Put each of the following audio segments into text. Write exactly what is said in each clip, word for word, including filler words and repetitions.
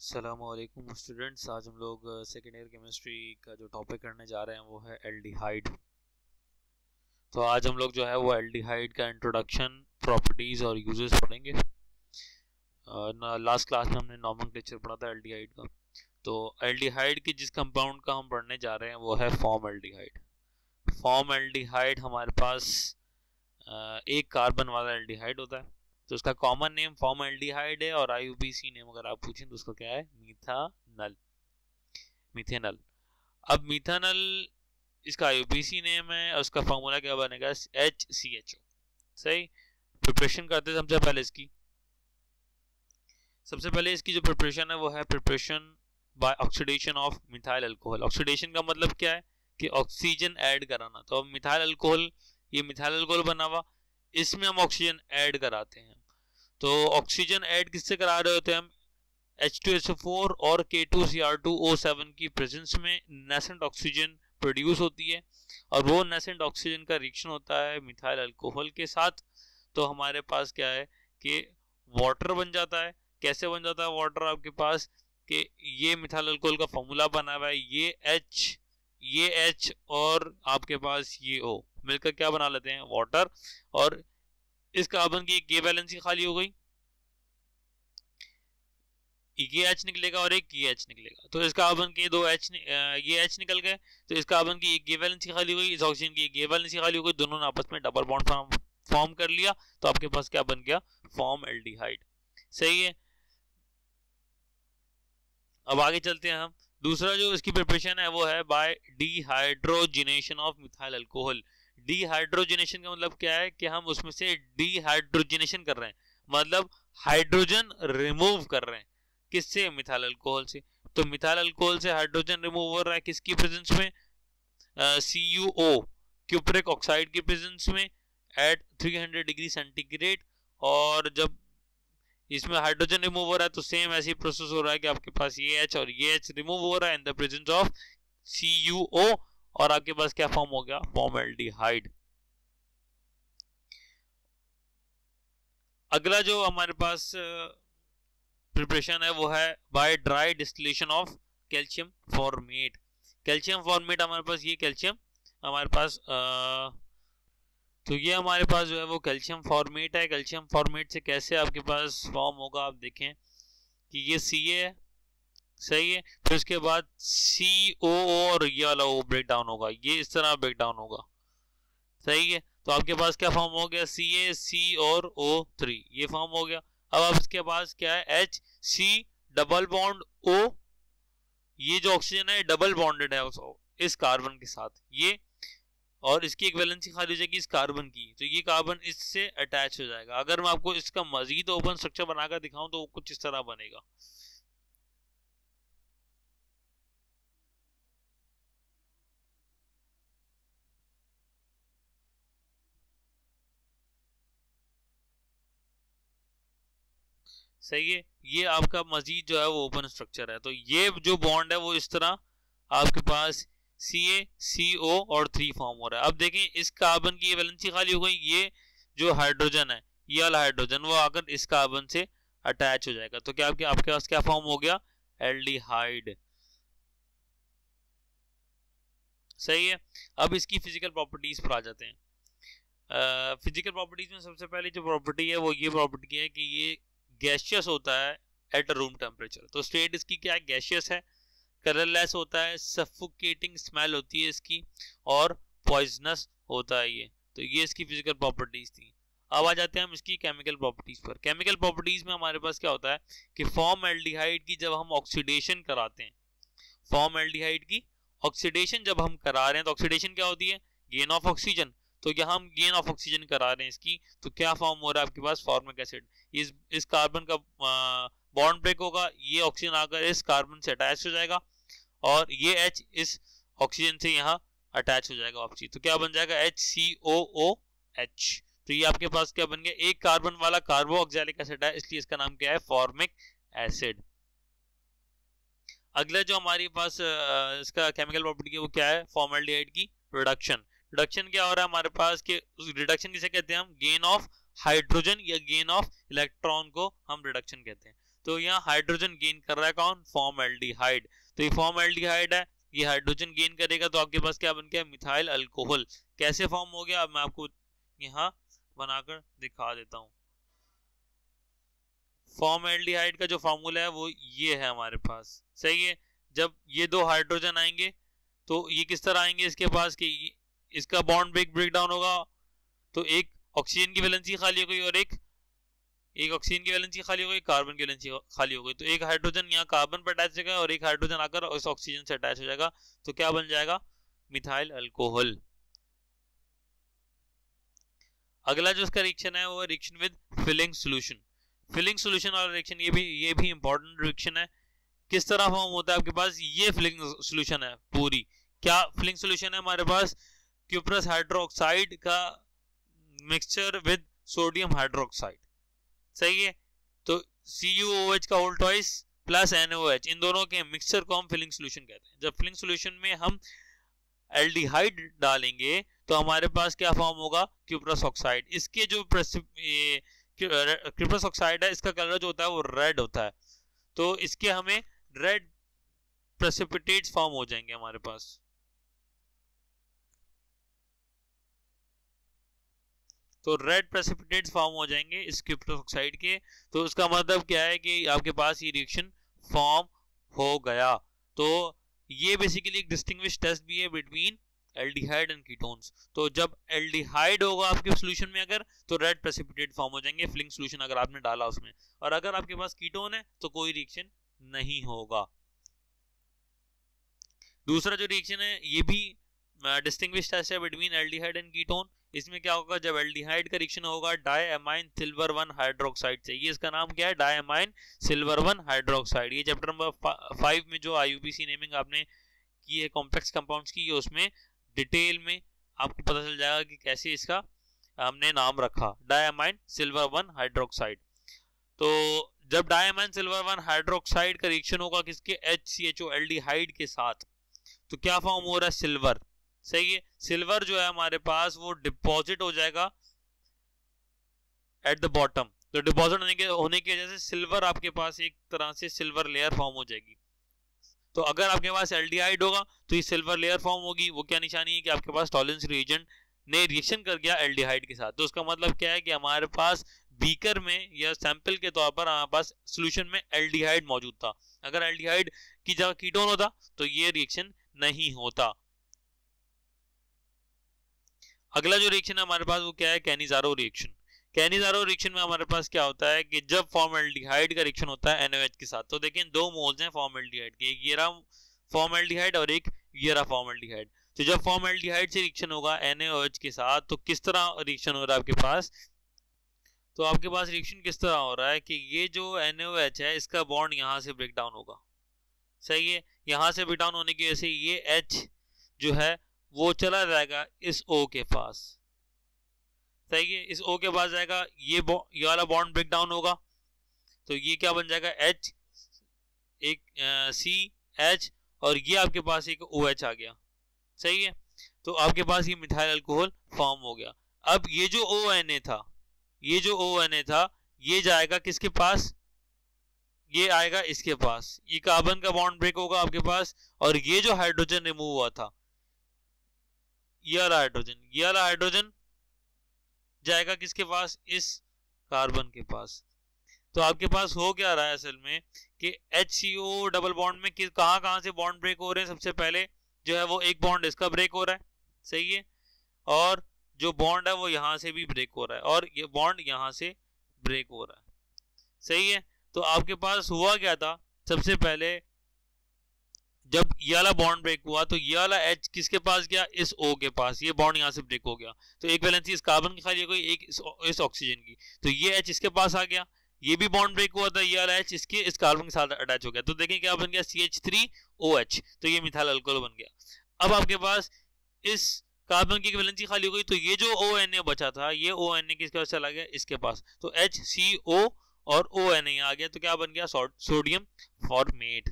अस्सलामुअलैकुम स्टूडेंट्स, आज हम लोग सेकेंड ईयर केमिस्ट्री का जो टॉपिक करने जा रहे हैं वो है एल्डिहाइड। तो आज हम लोग जो है वो एल्डिहाइड का इंट्रोडक्शन, प्रॉपर्टीज और यूजेस पढ़ेंगे। लास्ट क्लास में हमने नॉमेनक्लेचर पढ़ा था एल्डिहाइड का। तो एल्डिहाइड के जिस कंपाउंड का हम पढ़ने जा रहे हैं वो है फॉर्म एल्डिहाइड। फॉर्म एल्डिहाइड हमारे पास uh, एक कार्बन वाला एल्डिहाइड होता है, तो उसका कॉमन नेम फॉर्म एल्डिहाइड है और आईयूपीएसी नेम अगर आप पूछें तो उसका क्या है, मीथानल, मीथेनल। अब मीथानल इसका आईयूपीएसी नेम है और उसका फॉर्मूला क्या बनेगा, एच सी एच ओ। सही। प्रिपरेशन करते हैं सबसे पहले इसकी सबसे पहले इसकी जो प्रिपरेशन है वो है preparation by oxidation of methyl alcohol. Oxidation का मतलब क्या है कि ऑक्सीजन ऐड कराना। तो अब मिथाइल अल्कोहल, ये मिथाइल अल्कोहल बना हुआ, इसमें हम ऑक्सीजन ऐड कराते हैं। तो ऑक्सीजन ऐड किससे करा रहे होते हैं हम, H two S O four और K two C R two O seven की प्रेजेंस में नेसेंट ऑक्सीजन प्रोड्यूस होती है और वो नेसेंट ऑक्सीजन का रिएक्शन होता है मिथाइल अल्कोहल के साथ। तो हमारे पास क्या है कि वाटर बन जाता है। कैसे बन जाता है वाटर, आपके पास कि ये मिथाइल अल्कोहल का फॉर्मूला बना हुआ है, ये H, ये H और आपके पास ये O मिलकर क्या बना लेते हैं, वाटर। और इस कार्बन की एक वैलेंसी खाली हो गई, ये H निकलेगा और एक ये H निकलेगा। तो इस कार्बन के दो H ये H निकल गए, तो इस कार्बन की एक वैलेंसी खाली हो गई, इस ऑक्सीजन की एक वैलेंसी खाली हो गई, दोनों ने आपस में डबल बॉन्ड फॉर्म फॉर्म कर लिया। तो आपके पास क्या बन गया, फॉर्म एल्डिहाइड। सही है। अब आगे चलते हैं हम। दूसरा जो इसकी प्रिपरेशन है वो है by dehydrogenation of methyl alcohol. Dehydrogenation का मतलब क्या है कि हम उसमें से डिहाइड्रोजिनेशन कर रहे हैं, मतलब हाइड्रोजन रिमूव कर रहे हैं। किससे, मिथाइल अल्कोहल से। तो मिथाइल अल्कोहल से हाइड्रोजन रिमूव हो रहा है किसकी प्रेजेंस में, C U O, cupric oxide की प्रेजेंस में at three hundred degree centigrade. और जब इसमें हाइड्रोजन रिमूव हो रहा है तो सेम ऐसी प्रोसेस हो रहा है कि आपके पास ये H और ये H रिमूव हो रहा है in the presence of C U O और आपके पास क्या फॉर्म हो गया, फॉर्मल्डिहाइड। अगला जो हमारे पास प्रिपरेशन है वो है by dry distillation of calcium formate. Calcium formate हमारे पास, ये कैल्शियम हमारे पास आ, तो ये हमारे पास जो है वो कैल्शियम फॉर्मेट है। कैल्शियम फॉर्मेट से कैसे आपके पास फॉर्म होगा, आप देखें कि ये सी है, सही है। फिर उसके बाद सी ओ और ये वाला ओ ब्रेक डाउन होगा, ये इस तरह ब्रेक डाउन होगा, सही है। तो आपके पास क्या फॉर्म हो गया, सी ए सी और ओ थ्री, ये फॉर्म हो गया। अब आप इसके पास क्या है, H C double bond O, ये जो ऑक्सीजन है डबल बॉन्डेड है इस कार्बन के साथ, ये और इसकी एक वैलेंसी खाली हो जाएगी इस कार्बन की, तो ये कार्बन इससे अटैच हो जाएगा। अगर मैं आपको इसका मजीद ओपन स्ट्रक्चर बनाकर दिखाऊं तो वो कुछ इस तरह बनेगा। सही है। ये आपका मजीद जो है वो ओपन स्ट्रक्चर है। तो ये जो बॉन्ड है वो इस तरह आपके पास सी ए सी ओ और थ्री फॉर्म हो रहा है। अब देखें इस कार्बन की ये वैलेंसी खाली हो गई, ये जो हाइड्रोजन है, ये वाला हाइड्रोजन वो आकर इस कार्बन से अटैच हो जाएगा। तो क्या आपके आपके पास क्या फॉर्म हो गया, एल्डिहाइड। सही है। अब इसकी फिजिकल प्रॉपर्टीज पर आ जाते हैं। फिजिकल प्रॉपर्टीज में सबसे पहले जो प्रॉपर्टी है वो ये प्रॉपर्टी है कि ये गैसियस होता है एट रूम टेम्परेचर। तो स्टेट इसकी क्या है, गैसियस है, कलरलेस होता है, सफोकेटिंग स्मेल होती है इसकी और पॉइजनस होता है ये। तो ये इसकी फिजिकल प्रॉपर्टीज थी। अब आ जाते हैं हम इसकी केमिकल प्रॉपर्टीज पर। केमिकल प्रॉपर्टीज में हमारे पास क्या होता है कि फॉर्म एल्डिहाइड की जब हम ऑक्सीडेशन कराते हैं, फॉर्म एल्डिहाइड की ऑक्सीडेशन जब हम करा रहे हैं तो ऑक्सीडेशन क्या होती है, गेन ऑफ ऑक्सीजन। तो यहाँ हम गेन ऑफ ऑक्सीजन करा रहे हैं इसकी, तो क्या फॉर्म हो रहा है आपके पास, फॉर्मिक एसिड। इस इस कार्बन का बॉन्ड ब्रेक होगा, ये ऑक्सीजन आकर इस कार्बन से अटैच हो जाएगा और ये H इस ऑक्सीजन से यहाँ अटैच हो जाएगा वापसी। तो क्या बन जाएगा, एच सी ओ ओ एच। तो ये आपके पास क्या बन गया, एक कार्बन वाला कार्बो ऑक्सैलिक एसिड है, इसलिए इसका नाम क्या है, फॉर्मिक एसिड। अगला जो हमारे पास इसका केमिकल प्रॉपर्टी है वो क्या है, फॉर्मल्डिहाइड की रिडक्शन। रिडक्शन क्या हो रहा है हमारे पास कि रिडक्शन किसे कहते हैं हम, गेन ऑफ हाइड्रोजन या गेन ऑफ इलेक्ट्रॉन को हम रिडक्शन कहते हैं। तो यहाँ हाइड्रोजन गेन कर रहा है कौन, फॉर्म एल्डिहाइड। तो ये फॉर्म एल्डिहाइड है, ये हाइड्रोजन गेन करेगा तो आपके पास क्या बन गया, मिथाइल अल्कोहल। कैसे फॉर्म हो गया, अब मैं आपको यहाँ बनाकर दिखा देता हूँ। फॉर्म एल्डिहाइड का जो फॉर्मूला है वो ये है हमारे पास, सही है। जब ये दो हाइड्रोजन आएंगे तो ये किस तरह आएंगे इसके पास कि इसका बॉन्ड ब्रेक ब्रेक डाउन होगा, तो एक ऑक्सीजन की वैलेंसी खाली हो गई और एक एक ऑक्सीजन की वैलेंसी खाली हो गई, कार्बन की वैलेंसी खाली हो गई। तो एक हाइड्रोजन यहाँ कार्बन पर अटैच हो जाएगा और एक हाइड्रोजन आकर उस ऑक्सीजन से अटैच हो जाएगा, तो क्या बन जाएगा, मिथाइल अल्कोहल। अगला जो इसका रिएक्शन है वो reaction with Fehling solution. Fehling solution वाला रिएक्शन ये भी ये भी इंपॉर्टेंट रिएक्शन है। किस तरह फॉर्म होता है, आपके पास ये फिलिंग सॉल्यूशन है पूरी। क्या फिलिंग सॉल्यूशन है हमारे पास, क्यूप्रस हाइड्रोक्साइड का मिक्सचर विद सोडियम हाइड्रोक्साइड, सही है। तो सी यू ओ एच का whole twice plus N O H, इन दोनों के मिक्सचर को हम फिलिंग सॉल्यूशन कहते हैं। जब फिलिंग सॉल्यूशन में हम एल्डिहाइड डालेंगे तो हमारे पास क्या फॉर्म होगा, क्यूप्रस ऑक्साइड। इसके जो क्यूप्रस ऑक्साइड है इसका कलर जो होता है वो रेड होता है, तो इसके हमें रेड प्रेसिपिटेट्स फॉर्म हो जाएंगे हमारे पास। तो रेड प्रेसिपिटेट्स फॉर्म हो जाएंगे इस क्यूप्रस ऑक्साइड के। तो उसका मतलब क्या है कि आपके पास ये रिएक्शन फॉर्म हो गया। तो ये बेसिकली एक डिस्टिंग्विश टेस्ट भी है बिटवीन एल्डिहाइड एंड कीटोन्स। तो जब एल्डिहाइड होगा आपके सॉल्यूशन में अगर, तो रेड प्रेसिपिटेट फॉर्म हो जाएंगे फिलिंग सॉल्यूशन अगर आपने डाला उसमें, और अगर आपके पास कीटोन है तो कोई रिएक्शन नहीं होगा। दूसरा जो रिएक्शन है ये भी डिस्टिंग्विश टेस्ट है बिटवीन एल्डिहाइड एंड कीटोन। इसमें क्या होगा, जब एल्डिहाइड का रिएक्शन होगा डाइअमाइन सिल्वर वन हाइड्रोक्साइड से। ये इसका नाम क्या है, डाइअमाइन सिल्वर वन हाइड्रोक्साइड। ये चैप्टर नंबर फाइव में जो आईयूपीसी नेमिंग आपने की है कॉम्प्लेक्स कंपाउंड्स की, उसमें डिटेल में आपको पता चल जाएगा कि कैसे इसका हमने नाम रखा, डाइअमाइन सिल्वर वन हाइड्रोक्साइड। तो जब डाइअमाइन सिल्वर वन हाइड्रोक्साइड का रिएक्शन होगा किसके, H C H O aldehyde के साथ, तो क्या फॉर्म हो रहा है, सिल्वर, सही है। सिल्वर जो है हमारे पास वो डिपॉजिट हो जाएगा एट द बॉटम। तो डिपॉजिट होने के होने की वजह से सिल्वर आपके पास एक तरह से सिल्वर लेयर फॉर्म हो जाएगी। तो अगर आपके पास एल्डिहाइड होगा तो ये सिल्वर लेयर फॉर्म होगी। वो क्या निशानी है कि आपके पास टॉलरेंस रिएजेंट ने रिएक्शन कर गया एल्डिहाइड के साथ। तो उसका मतलब क्या है कि हमारे पास बीकर में या सैंपल के तौर पर हमारे पास सॉल्यूशन में एल्डिहाइड मौजूद था। अगर एल्डिहाइड की जगह कीटोन होता तो ये रिएक्शन नहीं होता। अगला जो रिएक्शन है हमारे पास वो क्या है, कैनिजारो रिएक्शन। कैनिजारो रिएक्शन में हमारे पास क्या होता है कि जब फॉर्मल्डिहाइड का रिएक्शन होता है एनओएच के साथ, तो देखिए दो मोल्स हैं फॉर्मल्डिहाइड के, एक ये रहा फॉर्मल्डिहाइड और एक ये रहा फॉर्मल्डिहाइड। तो जब फॉर्मल्डिहाइड से रिएक्शन होगा एनओएच के साथ तो किस तरह रिएक्शन हो रहा है आपके पास, तो आपके पास रिएक्शन किस तरह हो रहा है कि ये जो एनओएच है इसका बॉन्ड यहाँ से ब्रेक डाउन होगा, सही है। यहाँ से ब्रेक डाउन होने की वजह से ये एच जो है वो चला जाएगा इस ओ के पास, सही है। इस ओ के पास जाएगा, ये ये वाला बॉन्ड ब्रेक डाउन होगा तो ये क्या बन जाएगा, एच एक सी एच और ये आपके पास एक ओ एच आ गया, सही है। तो आपके पास ये मिथाइल अल्कोहल फॉर्म हो गया। अब ये जो ओ एन ए था ये जो ओ एन ए था ये जाएगा किसके पास, ये आएगा इसके पास, ये कार्बन का बॉन्ड ब्रेक होगा आपके पास, और ये जो हाइड्रोजन रिमूव हुआ था ये वाला हाइड्रोजन ये वाला हाइड्रोजन जाएगा किसके पास, इस कार्बन के पास। तो आपके पास हो क्या रहा है असल में कि H C O double bond में कहां कहां से बॉन्ड ब्रेक हो रहे हैं, सबसे पहले जो है वो एक बॉन्ड इसका ब्रेक हो रहा है, सही है, और जो बॉन्ड है वो यहां से भी ब्रेक हो रहा है, और ये बॉन्ड यहां से ब्रेक हो रहा है, सही है। तो आपके पास हुआ क्या था, सबसे पहले जब ये वाला बॉन्ड ब्रेक हुआ तो ये वाला एच किसके पास गया, इस ओ के पास, ये बॉन्ड यहां से ब्रेक हो गया। तो एक वैलेंसी इस कार्बन की खाली हो गई, एक इस, इस ऑक्सीजन की, तो ये एच इसके पास आ गया, ये भी बॉन्ड ब्रेक हुआ था, ये वाला एच इसके इस कार्बन के साथ अटैच हो गया। तो देखें क्या बन गया, C H three O H, तो ये मिथाइल अल्कोहल बन गया। अब आपके पास इस कार्बन की वैलेंसी खाली हो गई तो ये जो ओ एन ए बचा था ये ओ एन ए किसके पास चला गया, इसके पास, तो एच सी ओ और ओ एन ए आ गया, तो क्या बन गया, सोडियम फॉर्मेट।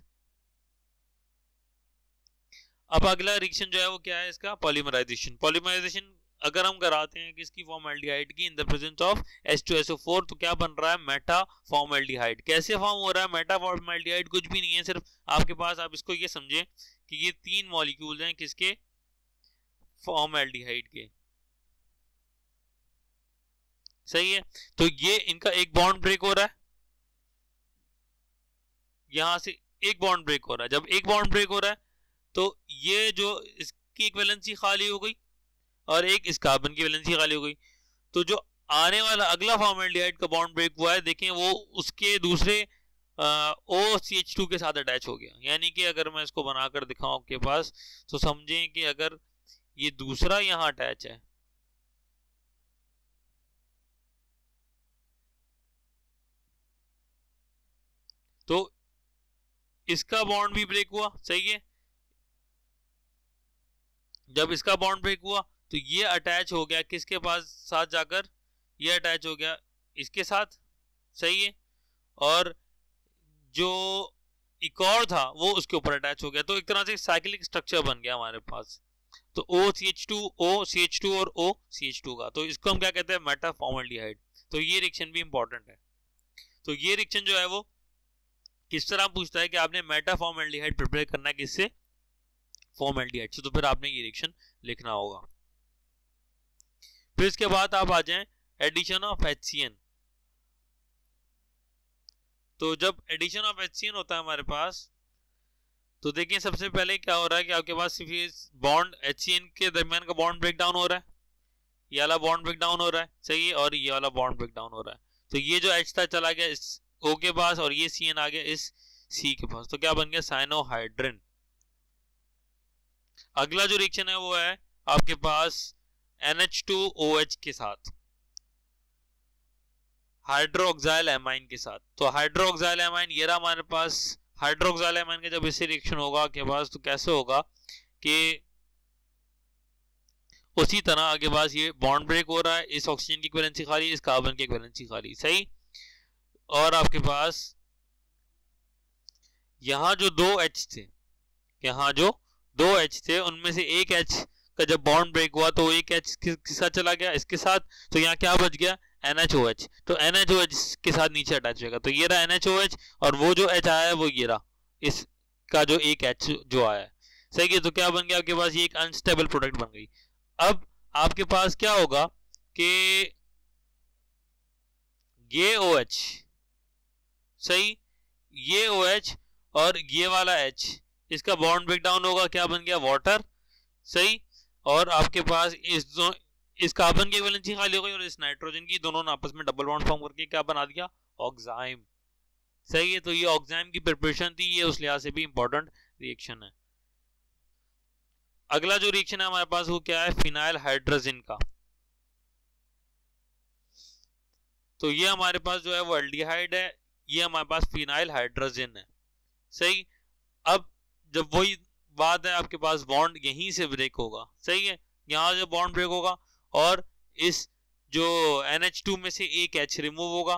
अब अगला रिएक्शन जो है वो क्या है इसका, पॉलीमराइजेशन। पॉलीमराइजेशन अगर हम कराते हैं किसकी फॉर्मल्डिहाइड की in the presence of H two S O four, तो क्या बन रहा है, मेटा फॉर्मल्डिहाइड। कैसे फॉर्म हो रहा है मेटा फॉर्मल्डिहाइड, कुछ भी नहीं है, सिर्फ आपके पास, आप इसको ये समझे कि ये तीन मॉलिक्यूल्स हैं किसके, फॉर्मल्डिहाइड के, सही है। तो ये इनका एक बॉन्ड ब्रेक हो रहा है, यहां से एक बॉन्ड ब्रेक हो रहा है। जब एक बॉन्ड ब्रेक हो रहा है तो ये जो इसकी एक वैलेंसी खाली हो गई और एक इस कार्बन की वैलेंसी खाली हो गई। तो जो आने वाला अगला फॉर्मल्डिहाइड का बॉन्ड ब्रेक हुआ है, देखें वो उसके दूसरे ओ सी एच टू के साथ अटैच हो गया। यानी कि अगर मैं इसको बनाकर दिखाऊं आपके पास, तो समझें कि अगर ये दूसरा यहां अटैच है, तो इसका बॉन्ड भी ब्रेक हुआ, सही है। जब इसका बॉन्ड ब्रेक हुआ तो ये अटैच हो गया किसके पास साथ जाकर, ये अटैच हो गया इसके साथ, सही है। और जो एक और था वो उसके ऊपर अटैच हो गया। तो एक तरह से साइक्लिक स्ट्रक्चर बन गया हमारे पास। तो O C H two O C H two और O C H टू का, तो इसको हम क्या कहते हैं, मेटा फॉर्मल्डिहाइड। तो ये रिएक्शन भी इंपॉर्टेंट है। तो ये रिएक्शन जो है वो किस तरह पूछता है कि आपने मेटा फॉर्मल्डिहाइड प्रिपेयर करना है किससे, फॉर्मल्डिहाइड से, तो फिर आपने ये रिएक्शन लिखना होगा। फिर इसके बाद आप आ जाएं addition of H C N। तो जब addition of H C N होता है हमारे पास, तो देखिए सबसे पहले क्या हो रहा है कि आपके पास सिर्फ बॉन्ड H C N के दरमियान का बॉन्ड ब्रेक डाउन हो रहा है, ये वाला बॉन्ड ब्रेक डाउन हो रहा है, सही है, और ये वाला बॉन्ड ब्रेक डाउन हो रहा है। तो ये जो H था चला गया इस O के पास और ये C N आ गया इस C के पास। तो क्या बन गया, साइनोहाइड्रिन। अगला जो रिएक्शन है वो है आपके पास N H two O H के साथ, हाइड्रोक्साइल एमाइन के साथ। तो हाइड्रोक्साइल एमाइन ये रहा हमारे पास। हाइड्रोक्साइल एमाइन का जब इससे रिएक्शन होगा आपके पास, तो कैसे होगा कि उसी तरह आपके पास ये बॉन्ड ब्रेक हो रहा है, इस ऑक्सीजन की वैलेंसी खाली, इस कार्बन की वैलेंसी खाली, सही। और आपके पास यहां जो दो H थे, यहां जो दो H थे उनमें से एक H का जब बॉन्ड ब्रेक हुआ तो एक H किसके साथ चला गया, इसके साथ। तो यहाँ क्या बच गया, N H O H। तो N H O H के साथ नीचे अटैच होगा। तो ये रहा N H O H और वो जो H आया है वो ये रहा इसका जो एक H जो आया है, सही है। तो क्या बन गया आपके पास, ये एक अनस्टेबल प्रोडक्ट बन गई। अब आपके पास क्या होगा कि ये OH, सही, ये OH और ये वाला H, इसका बॉन्ड ब्रेक डाउन होगा, क्या बन गया, वाटर, सही। और आपके पास इस दो इस कार्बन की वैलेंसी खाली हो गई और इस नाइट्रोजन की, दोनों ने आपस में डबल बॉन्ड फॉर्म करके क्या बना दिया, ऑक्साइम, सही है। तो ये ऑक्साइम की प्रिपरेशन थी, ये उस लिहाज से भी इंपॉर्टेंट रिएक्शन है। अगला जो रिएक्शन है हमारे पास वो क्या है, फिनाइल हाइड्रोजन का। तो ये हमारे पास जो है वो एल्डिहाइड है, ये हमारे पास फिनाइल हाइड्रोजन है, सही। अब जब वही बात है आपके पास बॉन्ड यहीं से ब्रेक होगा, सही है, यहां से बॉन्ड ब्रेक होगा और इस जो N H टू में से एक H रिमूव होगा।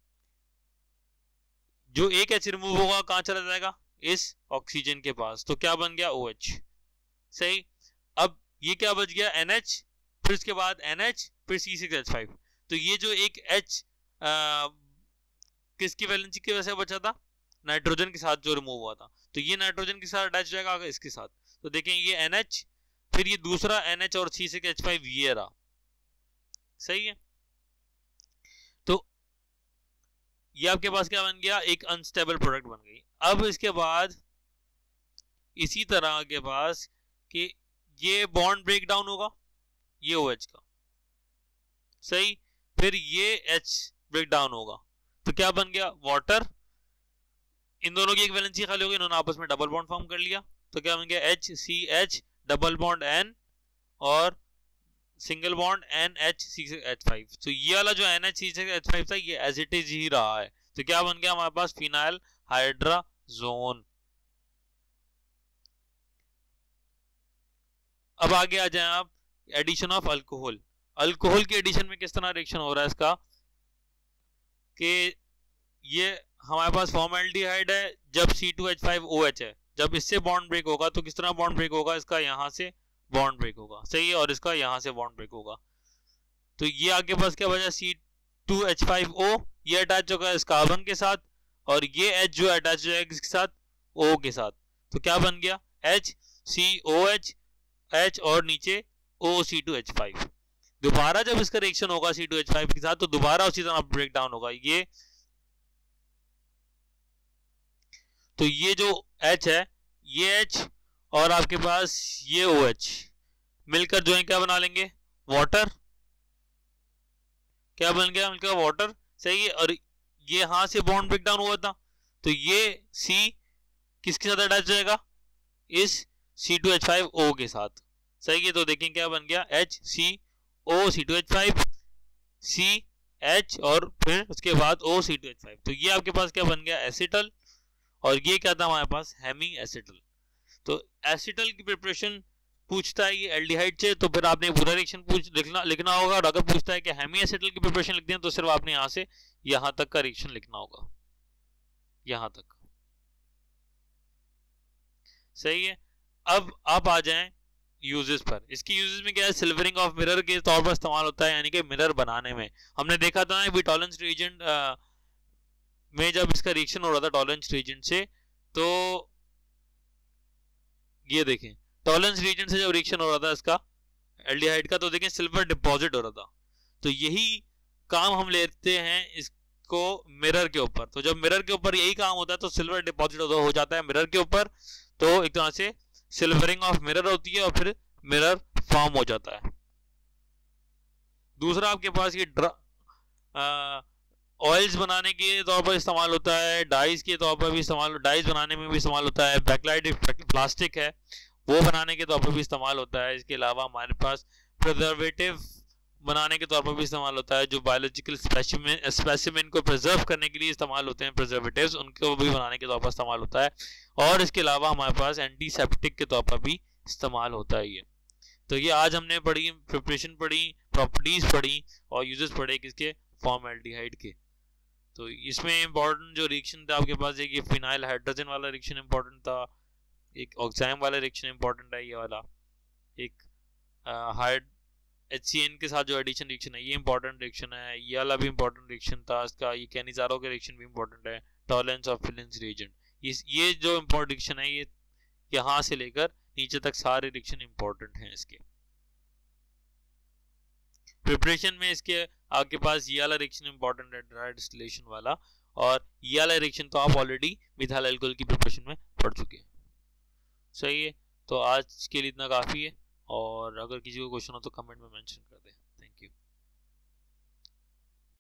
जो एक H रिमूव होगा कहां चला जाएगा, इस ऑक्सीजन के पास। तो क्या बन गया, OH, सही। अब ये क्या बच गया, N H, फिर इसके बाद N H, फिर C सिक्स H फाइव। तो ये जो एक H आ, किसकी वैलेंसी की वजह से बचा था, नाइट्रोजन के साथ जो रिमूव हुआ था। तो ये नाइट्रोजन के साथ अटैच जाएगा इसके साथ। तो देखें ये N H, फिर ये दूसरा N H और C सिक्स H फाइव ये रहा, सही है। तो ये आपके पास क्या बन गया, एक अनस्टेबल प्रोडक्ट बन गई। अब इसके बाद इसी तरह के पास कि ये बॉन्ड ब्रेक डाउन होगा, ये OH का, सही, फिर ये H ब्रेक डाउन होगा। तो क्या बन गया, वाटर। इन दोनों की एक वैलेंसी खाली हो गई, इन्होंने आपस में डबल बॉन्ड फॉर्म कर लिया। तो क्या बन गया, H C H double bond N और single bond N H C six H five. तो ये वाला जो N H C six H five था ये एज इट इज ही रहा है। तो क्या बन गया हमारे पास, फिनाइल हाइड्राजोन। अब आगे आ जाए आप, एडिशन ऑफ अल्कोहल। अल्कोहल के एडिशन में किस तरह रिएक्शन हो रहा है इसका, कि ये हमारे पास फॉर्मल्डिहाइड है, जब C two H five O H है, जब इससे बॉन्ड ब्रेक होगा तो किस तरह बॉन्ड ब्रेक होगा इसका, यहां से बॉन्ड ब्रेक होगा, सही है, और इसका यहाँ से बॉन्ड ब्रेक होगा। तो ये आपके पास क्या बचा, C two H five O, ये अटैच होगा इस कार्बन के साथ, और ये H जो अटैच हो जाएगा किसके साथ, O के साथ। तो क्या बन गया, H C O H H और नीचे O C two H five. दोबारा जब इसका रिएक्शन होगा सी टू एच फाइव के साथ तो दोबारा उसी तरह ब्रेक डाउन होगा ये। तो ये जो H है, ये H और आपके पास ये OH मिलकर जो है क्या बना लेंगे, वाटर। क्या बन गया, मिलकर वाटर, सही है। और ये यहां से बॉन्ड ब्रेक डाउन हुआ था, तो ये C किसके साथ अटैच हो जाएगा, इस C two H five O के साथ, सही है। तो देखें क्या बन गया, H C O C two H five, C H और फिर उसके बाद O C two H five. तो ये आपके पास क्या बन गया, एसिटल, और ये क्या था हमारे पास, हेमी एसिटल। तो एसिटल की प्रिपरेशन पूछता है ये एल्डिहाइड से, तो फिर आपने पूरा रिएक्शन पूछ लिखना लिखना होगा, और अगर पूछता है कि हेमी एसिटल की प्रिपरेशन लिख दें तो सिर्फ आपने यहां से यहां तक का रिएक्शन लिखना होगा, यहां तक, सही है। अब आप आ जाएं यूजेस पर। इसकी यूजेस में क्या है, सिल्वरिंग ऑफ मिरर के तौर पर इस्तेमाल होता है, यानी कि मिरर बनाने में। हमने देखा था ना टॉलरेंस रिएजेंट में जब इसका रिएक्शन हो रहा था टॉलरेंस रिएजेंट से, तो ये देखें टॉलरेंस रिएजेंट से जब रिएक्शन हो रहा था इसका एल्डिहाइड का, तो देखें सिल्वर डिपॉजिट हो रहा था। तो यही काम हम लेते हैं इसको मिरर के ऊपर। तो जब मिरर के ऊपर यही काम होता है तो सिल्वर डिपॉजिट हो जाता है मिरर के ऊपर, तो एक तरह से सिल्वरिंग ऑफ मिरर होती है और फिर मिरर फॉर्म हो जाता है। दूसरा आपके पास ये ऑयल्स बनाने के तौर पर इस्तेमाल होता है, डाइज के तौर पर भी इस्तेमाल, डाइज बनाने में भी इस्तेमाल होता है। बैकलाइट प्लास्टिक है वो बनाने के तौर पर भी इस्तेमाल होता है। इसके अलावा हमारे पास प्रिजर्वेटिव बनाने के तौर पर भी इस्तेमाल होता है, जो बायोलॉजिकल स्पेसिमेन स्पेसिमेन को प्रिजर्व करने के लिए इस्तेमाल होते हैं प्रिजर्वेटिव्स, उनको भी बनाने के तौर पर इस्तेमाल होता है। और इसके अलावा हमारे पास एंटीसेप्टिक के तौर पर भी इस्तेमाल होता है ये। तो ये आज हमने पढ़ी, प्रिपरेशन पढ़ी, प्रॉपर्टीज पढ़ी और यूजेस पढ़े किसके, फॉर्मल्डिहाइड के। तो इसमें इंपॉर्टेंट जो रिएक्शन था आपके पास, एक ये फिनाइल हाइड्रोजन वाला रिएक्शन इंपॉर्टेंट था, एक ऑक्साइम वाला रिएक्शन इंपॉर्टेंट है ये वाला, एक हाइड एच सी एन के साथ जो एडिशन रिएक्शन है ये इंपॉर्टेंट रिएक्शन है, ये वाला भी इंपॉर्टेंट रिएक्शन था इसका, ये कैनिजारो के रिएक्शन भी इंपॉर्टेंट है, टॉलरेंस ऑफ फिलेंस रिएजेंट। ये जो इंपॉर्टेंट रिएक्शन है ये यहाँ से लेकर नीचे तक सारे रिएक्शन इंपॉर्टेंट हैं इसके प्रिपरेशन में। इसके आपके पास ये वाला रिएक्शन इंपॉर्टेंट है, ड्राई डिस्टिलेशन वाला, और ये वाला रिएक्शन तो आप ऑलरेडी मिथाइल अल्कोहल की प्रिपरेशन में पढ़ चुके हैं, सही है। तो आज के लिए इतना काफ़ी है, और अगर किसी को क्वेश्चन हो तो कमेंट में मेंशन कर दें।